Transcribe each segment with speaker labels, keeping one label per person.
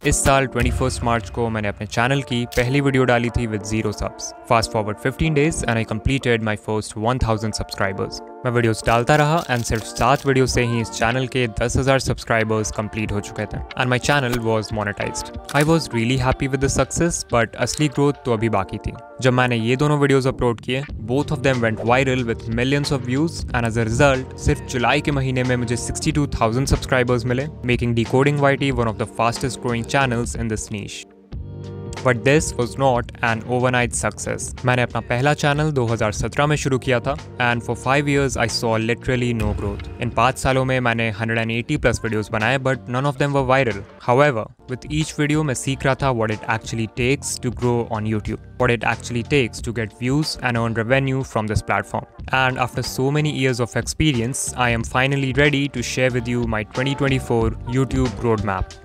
Speaker 1: इस साल 21 मार्च को मैंने अपने चैनल की पहली वीडियो डाली थी with 0 subs. Fast forward 15 days and I completed my first 1000 subscribers. मैं वीडियोस डालता रहा एंड सिर्फ 7 वीडियो से ही इस चैनल के 10,000 सब्सक्राइबर्स कंप्लीट हो चुके थे and my channel was monetized. I was really happy with the success, but असली ग्रोथ तो अभी बाकी थी। जब मैंने ये दोनों वीडियोस अपलोड किए, both of them went viral with millions of views and as a result सिर्फ जुलाई के महीने में मुझे 62,000 सब्सक्राइबर्स मिले, making decoding YT one of the fastest growing channels in this niche. But this was not an overnight success. मैंने अपना पहला चैनल 2017 में शुरू किया था and for 5 years I saw literally no growth. इन 5 सालों में मैंने 180 प्लस वीडियोस बनाए, but none of them were viral. However, with each video मैं सीख रहा था what it actually takes to grow on YouTube, what it actually takes to get views and earn revenue from this platform. And after so many years of experience, I am finally ready to share with you my 2024 YouTube roadmap.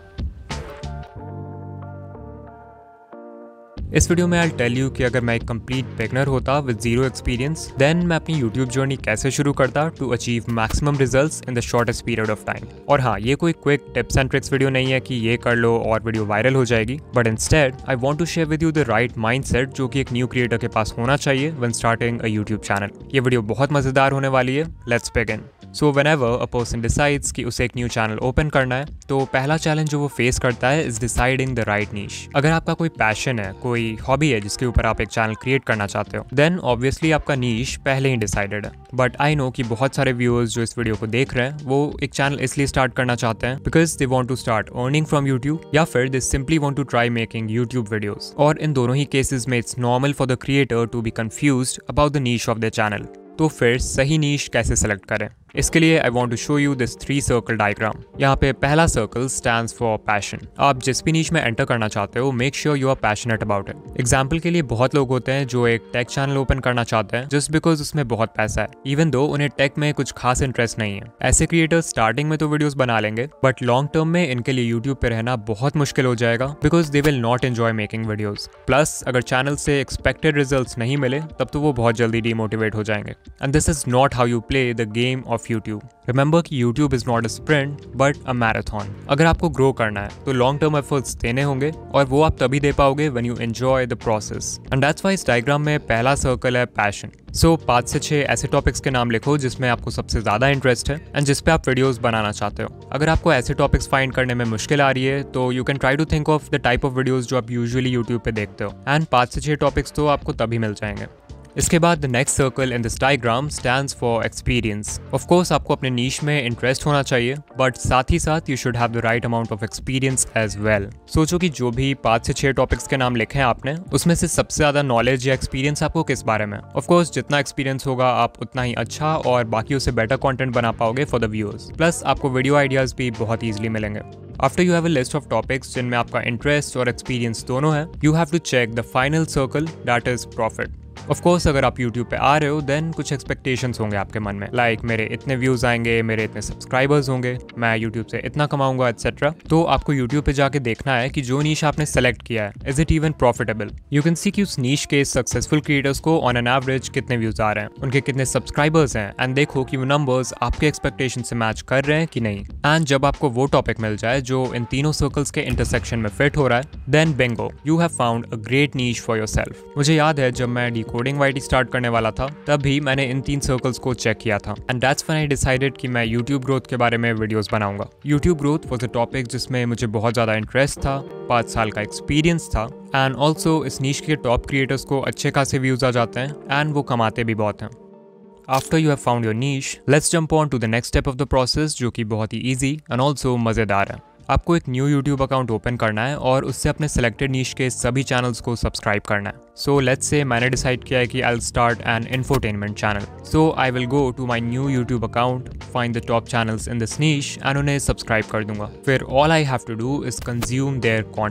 Speaker 1: इस video में I'll tell you कि अगर मैं एक complete beginner होता with zero experience, then मैं अपनी YouTube journey कैसे शुरू करता to achieve maximum results in the shortest period of time. और हाँ, ये कोई quick tips and tricks video नहीं है कि ये कर लो और वीडियो वायरल हो जाएगी, but instead I want to share with you the right mindset जो कि एक न्यू क्रिएटर के पास होना चाहिए when starting a YouTube channel. ये वीडियो बहुत मजेदार होने वाली है। Let's begin. So whenever a person decides कि उसे एक न्यू चैनल ओपन करना है, तो पहला चैलेंज जो वो फेस करता है is deciding the right niche. अगर आपका कोई पैशन है, कोई हॉबी है जिसके ऊपर आप एक चैनल क्रिएट करना चाहते हो, देन ऑब्वियसली आपका नीश पहले ही डिसाइडेड है। बट आई नो कि बहुत सारे व्यूअर्स जो इस वीडियो को देख रहे हैं वो एक चैनल इसलिए स्टार्ट करना चाहते हैं because they want to start earning from YouTube, या फिर they simply want to try making YouTube videos. और इन दोनों ही केसेस में it's normal for the creator to be confused about the niche of the channel. तो फिर सही नीश कैसे सेलेक्ट करें? इसके लिए I want to show you this 3 circle diagram. यहाँ पे पहला सर्कल स्टैंड्स फॉर पैशन। आप जिस भी नीश में एंटर करना चाहते हो, make sure you are passionate about it. Example के लिए बहुत लोग होते हैं जो एक टेक चैनल ओपन करना चाहते हैं जस्ट बिकॉज उसमें बहुत पैसा है, इवन दो उन्हें टेक में कुछ खास इंटरेस्ट नहीं है। ऐसे क्रिएटर्स स्टार्टिंग में तो वीडियोस बना लेंगे, बट लॉन्ग टर्म में इनके लिए यूट्यूब पे रहना बहुत मुश्किल हो जाएगा because they will not enjoy making videos. Plus अगर चैनल से एक्सपेक्टेड रिजल्ट्स नहीं मिले, तब तो वो बहुत जल्दी डीमोटिवेट हो जाएंगे। And this is not how you play the game of YouTube. Remember कि YouTube is not a sprint but a marathon. अगर आपको ग्रो करना है तो लॉन्ग टर्म एफर्ट्स देने होंगे, और वो आप तभी दे पाओगे when you enjoy the process. And that's why इस डायग्राम में पहला सर्कल है पैशन। सो 5 से 6 ऐसे टॉपिक्स के नाम लिखो जिसमें आपको सबसे ज्यादा इंटरेस्ट है एंड जिस पे आप वीडियोस बनाना चाहते हो। अगर आपको ऐसे टॉपिक्स फाइंड करने में मुश्किल आ रही है तो you can try to think of the type of videos जो आप यूजुअली यूट्यूब पे देखते हो, एंड 5 से 6 टॉपिक्स तो आपको तभी मिल जाएंगे। इसके बाद the next circle in this diagram stands for experience. Of course आपको अपने नीश में इंटरेस्ट होना चाहिए, बट साथ ही साथ you should have the right amount of experience as well. सोचो कि जो भी 5 से 6 टॉपिक्स के नाम लिखे हैं आपने, उसमें से सबसे ज्यादा नॉलेज या एक्सपीरियंस आपको किस बारे में? ऑफ कोर्स जितना एक्सपीरियंस होगा आप उतना ही अच्छा और बाकी उससे बेटर कंटेंट बना पाओगे फॉर द व्यूअर्स। प्लस आपको वीडियो आइडियाज भी बहुत ईजिली मिलेंगे। After you have a list of topics जिनमें आपका इंटरेस्ट और एक्सपीरियंस दोनों है, you have to check the final circle, that is profit. Of course, अगर आप YouTube पे आ रहे हो, then कुछ expectations होंगे आपके मन में, like मेरे इतने व्यूज आएंगे, मेरे इतने सब्सक्राइबर्स होंगे, मैं YouTube से इतना कमाऊंगा etc. तो आपको YouTube पे जाके देखना है कि जो नीश आपने सेलेक्ट किया है, is it even profitable? You can see कि उस नीश के सक्सेसफुल क्रिएटर्स को ऑन एन एवरेज कितने व्यूज आ रहे हैं, उनके कितने सब्सक्राइबर्स हैं, एंड देखो कि वो नंबर्स आपके एक्सपेक्टेशन से मैच कर रहे हैं कि नहीं। एंड जब आपको वो टॉपिक मिल जाए जो इन तीनों सर्कल्स के इंटरसेक्शन में फिट हो रहा है, then bingo, you have found a great niche for yourself. मुझे याद है जब मैं डिकोडिंग YT स्टार्ट करने वाला था, तब भी मैंने इन 3 सर्कल्स को चेक किया था, and that's when I decided कि मैं YouTube ग्रोथ के बारे में वीडियोस बनाऊंगा। YouTube growth was a topic जिसमें मुझे बहुत ज्यादा इंटरेस्ट था, 5 साल का एक्सपीरियंस था, एंड ऑल्सो इस नीश के टॉप क्रिएटर्स को अच्छे खासे व्यूज आ जाते हैं एंड वो कमाते भी बहुत हैं। After you have found your niche, let's jump on to the next step of the process, जो कि बहुत ही easy and also मजेदार है। आपको एक न्यू YouTube अकाउंट ओपन करना है और उससे अपने सेलेक्टेड नीश के सभी चैनल्स को सब्सक्राइब करना है। सो लेट्स से मैंने डिसाइड किया है कि I will start an infotainment channel. So I will go to my new YouTube account, find the top channels in this niche and उन्हें सब्सक्राइब कर दूंगा। फिर all I have to do is consume their content.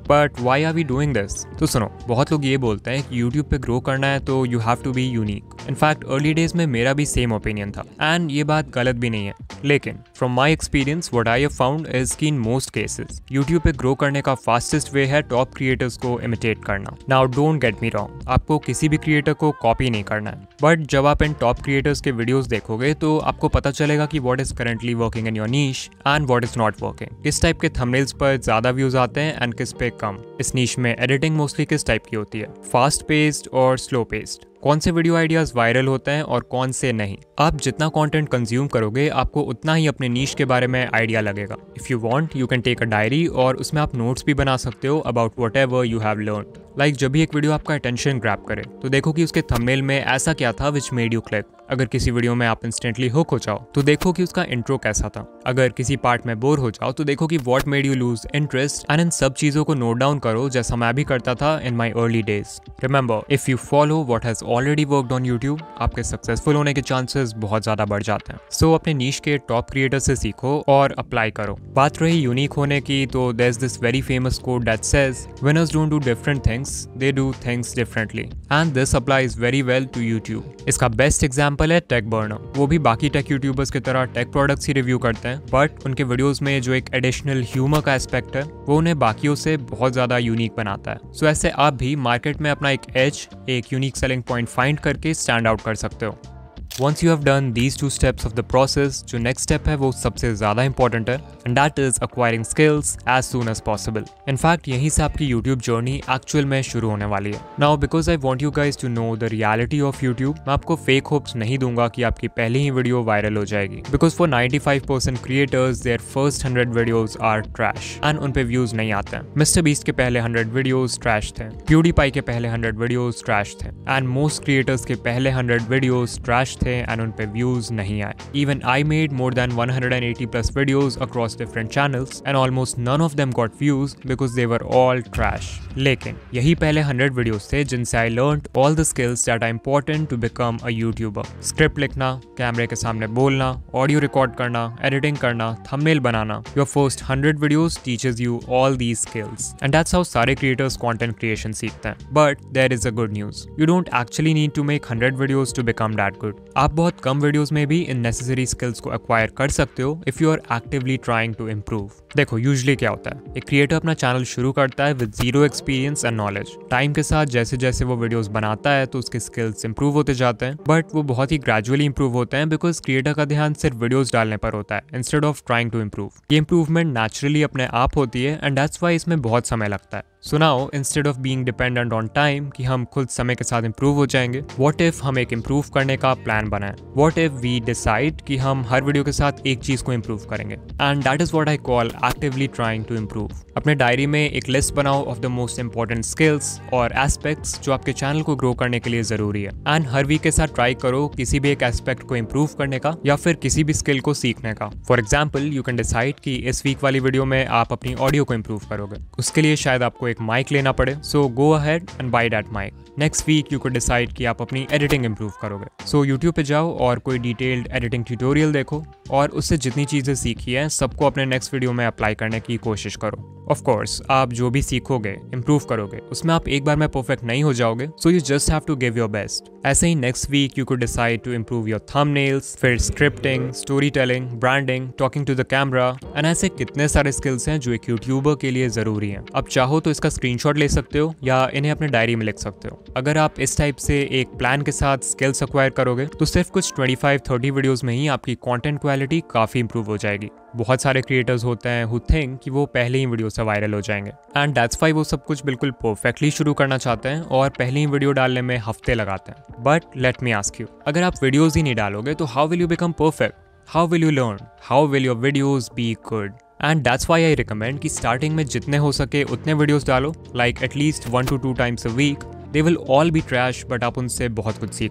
Speaker 1: But why are we doing this? तो सुनो, बहुत लोग ये बोलते हैं कि यूट्यूब पे ग्रो करना है तो you have to be unique. In fact early days में मेरा भी सेम ओपिनियन था एंड ये बात गलत भी नहीं है, लेकिन from my experience what I have found is कि इन मोस्ट केसेस यूट्यूब पे ग्रो करने का फास्टेस्ट वे है टॉप क्रिएटर्स को इमिटेट करना। Now don't get me wrong, आपको किसी भी क्रिएटर को कॉपी नहीं करना है, बट जब आप इन टॉप क्रिएटर्स के वीडियोस देखोगे तो आपको पता चलेगा कि what is currently working in your niche and what is not working. किस टाइप के थंबनेल्स पर ज्यादा व्यूज आते हैं एंड किस पे कम। इस नीश में एडिटिंग मोस्टली किस टाइप की होती है, फास्ट पेस्ड और स्लो पेस्ड। कौन से वीडियो आइडियाज वायरल होते हैं और कौन से नहीं। आप जितना कंटेंट कंज्यूम करोगे आपको उतना ही अपने नीश के बारे में आइडिया लगेगा। If you want you can take a diary और उसमें आप नोट्स भी बना सकते हो about whatever you have learned. Like जब भी एक वीडियो आपका अटेंशन ग्रैब करे तो देखो कि उसके थंबनेल में ऐसा क्या था विच मेड यू क्लिक। अगर किसी वीडियो में आप इंस्टेंटली हुक हो जाओ तो देखो कि उसका इंट्रो कैसा था। अगर किसी पार्ट में बोर हो जाओ तो देखो कि what made you lose interest and इन सब चीजों को नोट डाउन करो, जैसा मैं भी करता था in my early days. Remember, if you follow what has already worked on YouTube, आपके सक्सेसफुल होने के चांसेस बहुत ज्यादा बढ़ जाते हैं। सो अपने नीश के टॉप क्रिएटर से सीखो और अप्लाई करो। बात रही यूनिक होने की, तो there is this very famous quote that says winners don't do different things, they do things differently, and this applies very well to YouTube. इसका बेस्ट एग्जांपल है टेक बर्नर। वो भी बाकी टेक यूट्यूबर्स की तरह टेक प्रोडक्ट्स ही review करते हैं, but उनके वीडियोस में जो एक एडिशनल ह्यूमर का एस्पेक्ट है वो उन्हें बाकियों से बहुत ज्यादा यूनिक बनाता है। सो ऐसे आप भी मार्केट में अपना एक एज, एक यूनिक सेलिंग पॉइंट फाइंड करके स्टैंड आउट कर सकते हो। Once you have done these two steps of the process, जो next step है वो सबसे ज़्यादा important है, and that is acquiring skills as soon as possible. In fact, यहीं से आपकी YouTube journey actual में शुरू होने वाली है। Now, because I want you guys to know the reality of YouTube, मैं आपको fake hopes नहीं दूंगा कि आपकी पहली ही वीडियो वायरल हो जाएगी, because for 95% creators, their first 100 videos are trash, and उन पे views नहीं आते हैं। Mr. Beast के पहले 100 videos trash थे, PewDiePie के पहले 100 videos trash थे, and most creators के पहले 100 videos trash थे एंड उन पे व्यूज नहीं आए। Even I made more than 180 plus videos across different channels and almost none of them got views because they were all trash. लेकिन यही पहले 100 वीडियोस थे जिनसे I learned all the skills that are important to become a YouTuber. Script लिखना, कैमरे के सामने बोलना, ऑडियो रिकॉर्ड करना, एडिटिंग करना, थंबनेल बनाना। Your first 100 videos teaches you all these skills and that's how सारे creators content creation सीखते हैं। But there is a good news. You don't actually need to make 100 videos to become that good. आप बहुत कम videos में भी इन necessary skills को acquire कर सकते हो if you are actively trying to improve. देखो, यूजुअली क्या होता है, एक क्रिएटर अपना चैनल शुरू करता है with zero experience and knowledge. Time के साथ जैसे जैसे वो वीडियोस बनाता है तो उसके स्किल्स इंप्रूव होते जाते हैं, बट वो बहुत ही ग्रेजुअली इंप्रूव होते हैं बिकॉज क्रिएटर का ध्यान सिर्फ वीडियोस डालने पर होता है instead of trying to improve. ये इंप्रूवमेंट नेचुरली अपने आप होती है एंड दैट्स व्हाई इसमें बहुत समय लगता है। So now instead of being dependent on time कि हम खुद समय के साथ इंप्रूव हो जाएंगे, व्हाट इफ हम एक इंप्रूव करने का प्लान बनाएं। व्हाट इफ वी डिसाइड कि हम हर वीडियो के साथ एक चीज को इंप्रूव करेंगे, and that is what I call actively trying to improve. अपने डायरी में एक लिस्ट बनाओ of the most important skills और एस्पेक्ट्स जो आपके चैनल को ग्रो करने के लिए जरूरी है, एंड हर वीक के साथ ट्राई करो किसी भी एक एस्पेक्ट को इंप्रूव करने का या फिर किसी भी स्किल को सीखने का। For example, you can decide कि इस वीक वाली वीडियो में आप अपनी ऑडियो को इंप्रूव करोगे। उसके लिए शायद आपको एक माइक लेना पड़े, so go ahead and buy that mic. Next week you को डिसाइड कि आप अपनी एडिटिंग इंप्रूव करोगे, सो यूट्यूब पे जाओ और कोई डिटेल्ड एडिटिंग ट्यूटोरियल देखो और उससे जितनी चीजें सीखी हैं सबको अपने नेक्स्ट वीडियो में अप्लाई करने की कोशिश करो। ऑफ कोर्स, आप जो भी सीखोगे, इंप्रूव करोगे, उसमें आप एक बार में परफेक्ट नहीं हो जाओगे, so you just have to give your best. ऐसे ही next week you could decide to improve your thumbnails, फिर scripting, storytelling, branding, talking to the camera, and ऐसे कितने सारे स्किल्स हैं जो एक यूट्यूबर के लिए जरूरी हैं। अब चाहो तो इसका स्क्रीनशॉट ले सकते हो या इन्हें अपने डायरी में लिख सकते हो। अगर आप इस टाइप से एक प्लान के साथ स्किल्स एक्वायर करोगे तो सिर्फ कुछ 25-30 वीडियोस में ही आपकी कंटेंट क्वालिटी काफी इंप्रूव हो जाएगी। बहुत सारे क्रिएटर्स होते हैं हु थिंक कि वो पहले ही वीडियो से वायरल हो जाएंगे, एंड दैट्स व्हाई वो सब कुछ बिल्कुल परफेक्टली शुरू करना चाहते हैं और पहली ही वीडियो डालने में हफ्ते लगाते हैं। But let me ask you, अगर आप वीडियोस ही नहीं डालोगे तो how will you become perfect? How will you learn? How will your videos be good? And that's why I recommend कि स्टार्टिंग में जितने हो सके उतने वीडियोस डालो, like at least 1 to 2 times a week। They will all be trash, but आप उनसे बहुत कुछ सीखोगे।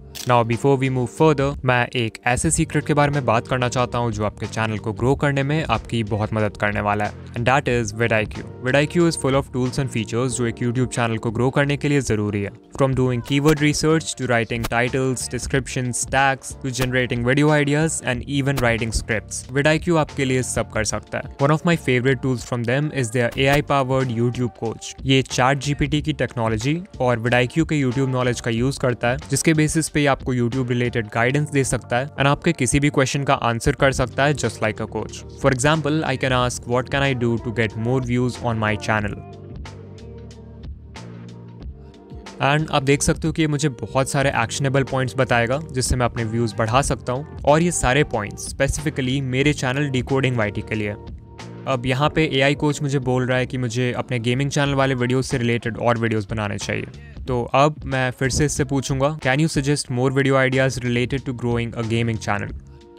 Speaker 1: Now before we move further, मैं एक ऐसे सीक्रेट के बारे में बात करना चाहता हूँ जो आपके चैनल को ग्रो करने में आपकी बहुत मदद करने वाला है, and that is vidIQ। vidIQ is full of tools and features जो एक यूट्यूब चैनल को ग्रो करने के लिए जरूरी है। From doing keyword research to writing titles, descriptions, tags to generating video ideas and even writing scripts, vidIQ आपके लिए सब कर सकता है। One of my favourite tools from them is their AI powered YouTube coach. ये ChatGPT की technology और vidIQ के यूट्यूब नॉलेज का यूज करता है, जिसके बेसिस पे आपको यूट्यूब रिलेटेड गाइडेंस दे सकता है एंड आपके किसी भी क्वेश्चन का आंसर कर सकता है just like a coach. For example, I can ask what can I do to get more views on my channel, and आप देख सकते हो कि ये मुझे बहुत सारे एक्शनेबल पॉइंट्स बताएगा जिससे मैं अपने व्यूज बढ़ा सकता हूँ, और ये सारे पॉइंट्स स्पेसिफिकली मेरे चैनल डिकोडिंग YT के लिए। अब यहाँ पे AI कोच मुझे बोल रहा है कि मुझे अपने गेमिंग चैनल वाले वीडियोस से रिलेटेड और वीडियोस बनाने चाहिए, तो अब मैं फिर से इससे पूछूंगा, can you suggest more video ideas related to growing a gaming channel.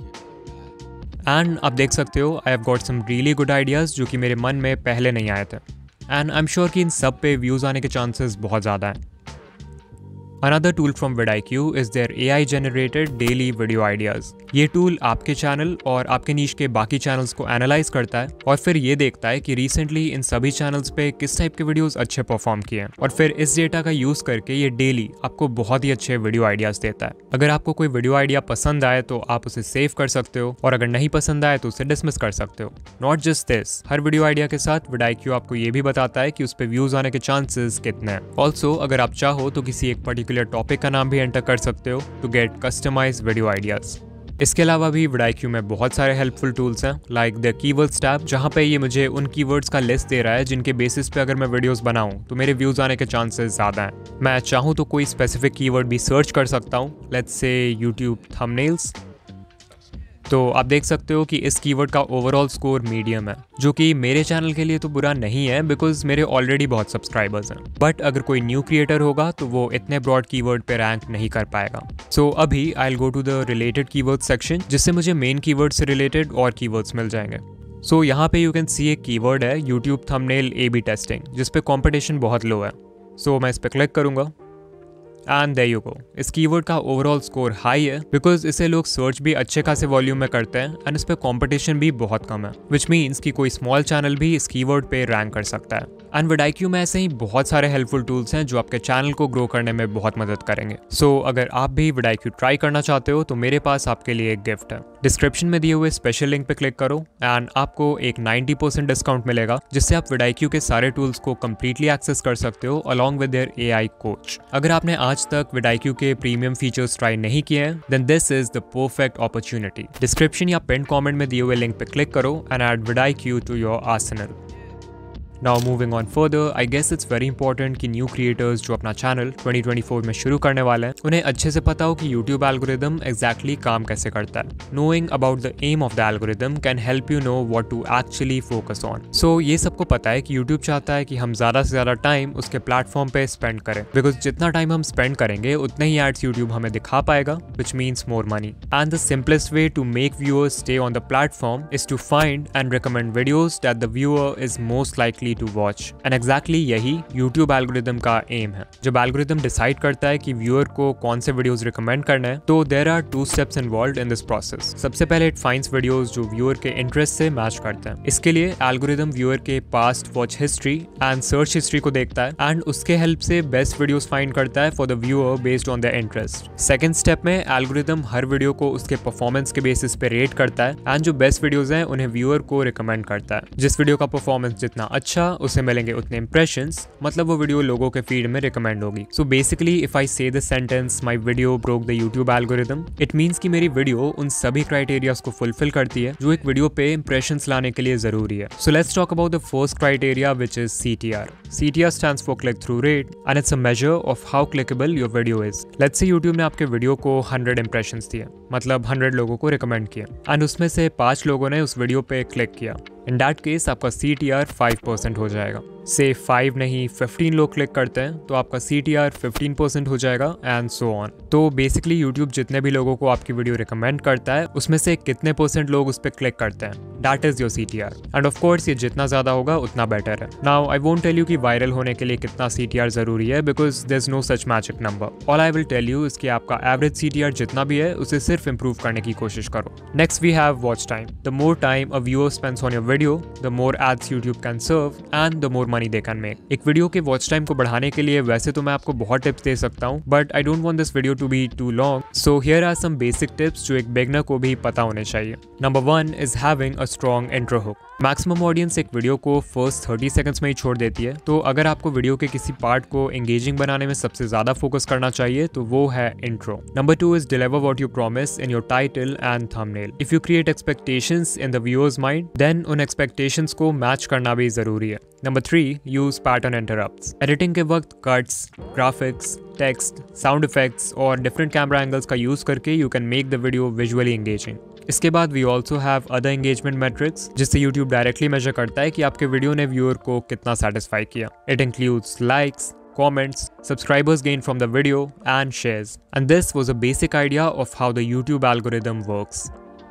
Speaker 1: And आप देख सकते हो I have got some really good ideas जो कि मेरे मन में पहले नहीं आए थे, एंड आई एम श्योर कि इन सब पे व्यूज आने के चांसेस बहुत ज़्यादा हैं। Another tool from vidIQ is their AI generated daily video ideas। ये टूल आपके चैनल और आपके नीश के बाकी चैनल्स को एनालाइज करता है और फिर ये देखता है कि रिसेंटली इन सभी चैनल्स पे किस टाइप के वीडियोस अच्छे परफॉर्म किए हैं, और फिर इस डेटा का यूज करके ये डेली आपको बहुत ही अच्छे वीडियो आइडियाज देता है। अगर आपको कोई वीडियो आइडिया पसंद आए तो आप उसे सेव कर सकते हो, और अगर नहीं पसंद आए तो उसे डिसमिस कर सकते हो। नॉट जस्ट दिस, हर वीडियो आइडिया के साथ vidIQ आपको ये भी बताता है कि उस पर व्यूज आने के चांसेस कितने हैं। ऑल्सो अगर आप चाहो तो किसी एक पर्टिकुलर टॉपिक का नाम भी एंटर कर सकते हो to get customised video ideas. इसके अलावा भी vidIQ में बहुत सारे हेल्पफुल टूल्स हैं, लाइक द कीवर्ड्स टैब, जहाँ पे ये मुझे उन कीवर्ड्स का लिस्ट दे रहा है जिनके बेसिस पे अगर मैं वीडियोस बनाऊं तो मेरे व्यूज आने के चांसेस ज़्यादा हैं। मैं चाहूँ तो कोई स्पेसिफिक कीवर्ड भी सर्च कर सकता हूँ, लेट्स से यूट्यूब थंबनेल्स। तो आप देख सकते हो कि इस कीवर्ड का ओवरऑल स्कोर मीडियम है, जो कि मेरे चैनल के लिए तो बुरा नहीं है बिकॉज मेरे ऑलरेडी बहुत सब्सक्राइबर्स हैं, बट अगर कोई न्यू क्रिएटर होगा तो वो इतने ब्रॉड कीवर्ड पे रैंक नहीं कर पाएगा। सो अभी I will go to the related keyword section, जिससे मुझे मेन कीवर्ड से रिलेटेड और कीवर्ड्स मिल जाएंगे। सो यहाँ पे यू कैन सी एक कीवर्ड है यूट्यूब थंबनेल AB टेस्टिंग, जिस पे कॉम्पिटिशन बहुत लो है। सो मैं इस पर क्लिक करूंगा एंड देयर यू गो। इस कीवर्ड का ओवरऑल स्कोर हाई है बिकॉज इसे लोग सर्च भी अच्छे खासे वॉल्यूम में करते हैं एंड इस पे कंपटीशन भी बहुत कम है, विच मीन्स कि कोई स्मॉल चैनल भी इस कीवर्ड पे रैंक कर सकता है। एंड vidIQ में ऐसे ही बहुत सारे हेल्पफुल टूल्स हैं जो आपके चैनल को ग्रो करने में बहुत मदद करेंगे। सो अगर आप भी vidIQ ट्राई करना चाहते हो तो मेरे पास आपके लिए एक गिफ्ट है। डिस्क्रिप्शन में दिए हुए स्पेशल लिंक पे क्लिक करो एंड आपको एक 90% डिस्काउंट मिलेगा, जिससे आप vidIQ के सारे टूल्स को कंप्लीटली एक्सेस कर सकते हो along with their AI coach. अगर आपने आज तक vidIQ के प्रीमियम फीचर्स ट्राई नहीं किए हैं then this is the perfect opportunity. Description या पिन कमेंट में दिए हुए लिंक पे क्लिक करो and add vidIQ to your arsenal. Now moving on further, I guess it's very important कि न्यू क्रिएटर्स जो अपना चैनल 2024 में शुरू करने वाले हैं उन्हें अच्छे से पता हो कि YouTube एल्गोरिदम एग्जैक्टली काम कैसे करता है। Knowing about the aim of the algorithm can help you know what to actually focus on. So ये सबको पता है कि YouTube चाहता है कि हम ज़्यादा से ज़्यादा टाइम उसके प्लेटफॉर्म पे स्पेंड करें, बिकॉज जितना टाइम हम स्पेंड करेंगे उतने ही एड्स YouTube हमें दिखा पाएगा, which means more money. And the simplest way to make viewers stay on the platform is to find and recommend videos that the viewer is most likely to watch. And exactly यही YouTube algorithm का aim है। जब algorithm decide करता है कि viewer को कौन से वीडियोस रिकमेंड करना है, तो there are 2 steps involved in this process. सबसे पहले इट फाइंड्स वीडियोस जो व्यूअर के इंटरेस्ट से मैच करते हैं। इसके लिए एल्गोरिदम व्यूअर के past watch history and search history को देखता है एंड उसके हेल्प से बेस्ट वीडियोस फाइंड करता है for the viewer based on their interest. Second step में एल्गोरिदम हर वीडियो को उसके परफॉर्मेंस के बेसिस पे रेट करता है एंड जो बेस्ट वीडियोस हैं उन्हें व्यूअर को रिकमेंड करता है। जिस वीडियो का परफॉर्मेंस जितना अच्छा उसे मिलेंगे उतने इंप्रेशंस, मतलब वो वीडियो लोगों के फीड में रिकमेंड होगी। So basically if I say the sentence my video broke the YouTube algorithm, it means कि मेरी वीडियो उन सभी क्राइटेरियाज को फुलफिल करती है जो एक वीडियो पे इंप्रेशंस लाने के लिए जरूरी है। So let's talk about the first criteria which is CTR. CTR stands for click through rate and it's a measure of how clickable your video is. Let's say YouTube ने आपके video को 100 impressions दिए, मतलब 100 लोगों को recommend किया and उसमें से 5 लोगों ने उस वीडियो पे क्लिक किया। इन दैट केस आपका CTR 5% हो जाएगा। से 5 नहीं 15 लोग क्लिक करते हैं तो आपका CTR 15% हो जाएगा एंड सो ऑन। तो बेसिकली यूट्यूब जितने भी लोगों को आपकी वीडियो रिकमेंड करता है उसमें से कितने % लोग उस पर क्लिक करते हैं, that is your CTR। And of course ये जितना ज़्यादा होगा उतना बेटर है। Now I won't tell you कि वायरल होने के लिए कितना CTR जरूरी है, because there is no such magic number. All I will tell you इसकी आपका एवरेज CTR जितना भी है उसे सिर्फ इंप्रूव करने की कोशिश करो। Next we have watch time. The more time a viewer spends on your video the more ads YouTube can serve and the more money they can make. एक वीडियो के वॉच टाइम को बढ़ाने के लिए वैसे तो मैं आपको बहुत टिप्स दे सकता हूँ, but I don't want this video to be too long, so here are some basic tips जो एक बिगिनर को भी पता होने चाहिए। Number 1 is having a strong intro hook. Maximum audience एक वीडियो को फर्स्ट 30 सेकंड्स में ही छोड़ देती है, तो अगर आपको वीडियो के किसी पार्ट को एंगेजिंग बनाने में सबसे ज्यादा फोकस करना चाहिए तो वो है intro. Number 2 is deliver what you promise in your title and thumbnail. If you create expectations in the viewers mind then उन एक्सपेक्टेशंस को मैच करना भी जरूरी है। Number 3 use pattern interrupts. Editing के वक्त cuts, graphics, text, sound effects और different camera angles का यूज करके you can make the video visually engaging. इसके बाद we also have other engagement metrics जिससे यूट्यूब डायरेक्टली मेजर करता है कि आपके वीडियो ने व्यूअर को कितना सेटिस्फाई किया। It includes likes, comments, subscribers gained from the video and shares. And this was a basic idea of how the YouTube algorithm works.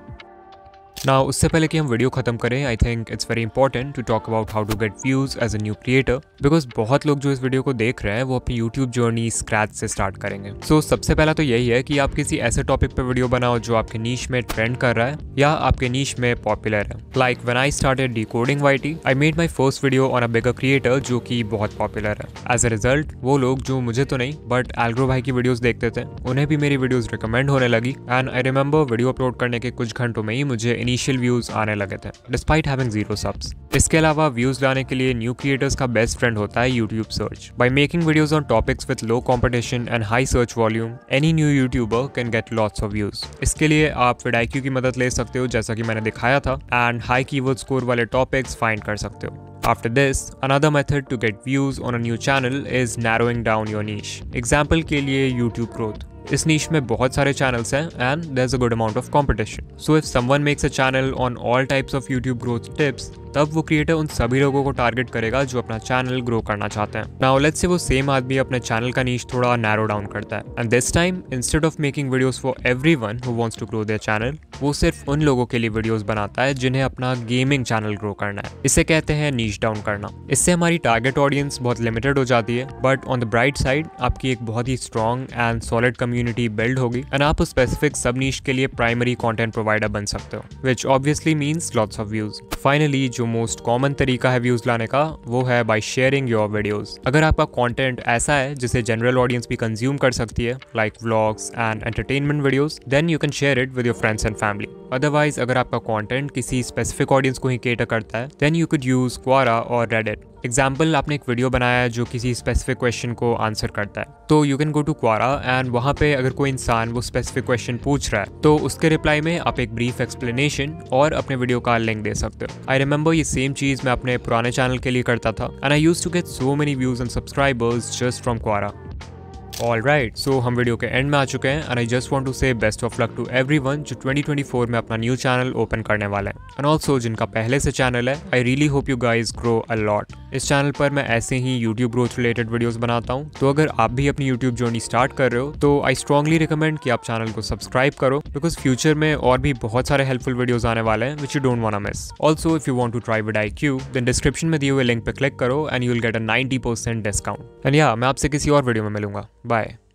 Speaker 1: Now, उससे पहले कि हम वीडियो खत्म करें, I think it's very important to talk about how to get views as a new creator, because बहुत लोग जो इस वीडियो को देख रहे हैं वो अपनी यूट्यूब जर्नी स्क्रैच से स्टार्ट करेंगे। सो सबसे पहला तो यही है कि आप किसी ऐसे टॉपिक पे वीडियो बनाओ जो आपके नीश में ट्रेंड कर रहा है या आपके नीश में पॉपुलर है। Like when I started decoding YT, I made my first video on a bigger creator जो कि बहुत पॉपुलर है। एज अ रिजल्ट वो लोग जो मुझे तो नहीं बट एल्ग्रो भाई की वीडियोस देखते थे उन्हें भी मेरी वीडियोस रिकमेंड होने लगी and I remember video upload करने के कुछ घंटों में ही मुझे इनिशियल व्यूज आने लगे थे डिस्पाइट हैविंग 0 subs। इसके अलावा व्यूज लाने के लिए न्यू क्रिएटर्स का बेस्ट फ्रेंड होता है YouTube search. By making videos on topics with low competition and high search volume any new YouTuber can get lots of views. इसके लिए आप vidIQ की मदद ले सकते हो जैसा कि मैंने दिखाया था एंड हाई कीवर्ड स्कोर वाले टॉपिक्स फाइंड कर सकते हो। After this, another method to get views on a new channel is narrowing down your niche. Example के लिए YouTube growth. इस niche में बहुत सारे channels हैं and there's a good amount of competition. So if someone makes a channel on all types of YouTube growth tips, तब वो creator उन सभी लोगों को टारगेट करेगा जो अपना चैनल ग्रो करना चाहते हैं। नाउ लेट्स से वो सेम आदमी अपने चैनल का नीश थोड़ा नैरो डाउन करता है and this time instead of making videos for everyone who wants to grow their channel, वो सिर्फ उन लोगों के लिए वीडियोस बनाता है जिन्हें अपना गेमिंग चैनल ग्रो करना है। इसे कहते हैं नीश डाउन करना। इससे हमारी टारगेट ऑडियंस बहुत लिमिटेड हो जाती है, but on the bright side आपकी एक बहुत ही strong and solid community build होगी एंड आप उस स्पेसिफिक सब नीश के लिए प्राइमरी कंटेंट प्रोवाइडर बन सकते हो, which obviously means lots of views. Finally जो मोस्ट कॉमन तरीका है व्यूज लाने का वो है बाय शेयरिंग योर वीडियोस। अगर आपका कंटेंट ऐसा है जिसे जनरल ऑडियंस भी कंज्यूम कर सकती है, like vlogs and entertainment videos, then you can share it with your friends and family. Otherwise अगर आपका कंटेंट किसी स्पेसिफिक ऑडियंस को ही केटर करता है, then you could use Quora और Reddit। एग्जाम्पल, आपने एक वीडियो बनाया है जो किसी स्पेसिफिक क्वेश्चन को आंसर करता है, तो you can go to Quora and वहाँ पे अगर कोई इंसान वो स्पेसिफिक क्वेश्चन पूछ रहा है तो उसके रिप्लाई में आप एक ब्रीफ एक्सप्लेनेशन और अपने वीडियो का लिंक दे सकते हो। आई रिमेंबर ये सेम चीज़ मैं अपने पुराने चैनल के लिए करता था and I used to get so many views and subscribers just from Quora। Alright, so हम वीडियो के एंड में आ चुके हैं and I just want to say best of luck to everyone जो 2024 में अपना न्यू चैनल ओपन करने वाला है एंड ऑल्सो जिनका पहले से चैनल है, I really hope you guys grow a lot. इस चैनल पर मैं ऐसे ही यूट्यूब ग्रोथ रिलेटेड वीडियोस बनाता हूँ, तो अगर आप भी अपनी यूट्यूब जर्नी स्टार्ट कर रहे हो तो आई स्ट्रांगली रिकमेंड कि आप चैनल को सब्सक्राइब करो, बिकॉज फ्यूचर में और भी बहुत सारे हेल्पफुल वीडियोस आने वाले हैं which you don't want to miss. Also if you want to try vidIQ, then description में दिए हुए लिंक पे क्लिक करो and you will get a 90% discount. And या मैं आपसे किसी और वीडियो में मिलूंगा। बाय।